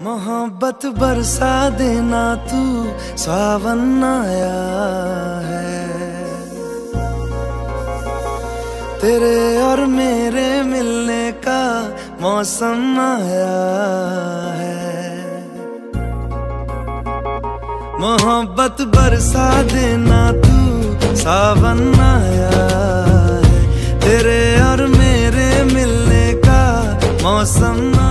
मोहब्बत बरसा देना तू, सावन आया है। तेरे और मेरे मिलने का मौसम आया है। मोहब्बत बरसा देना तू, सावन आया है। तेरे और मेरे मिलने का मौसम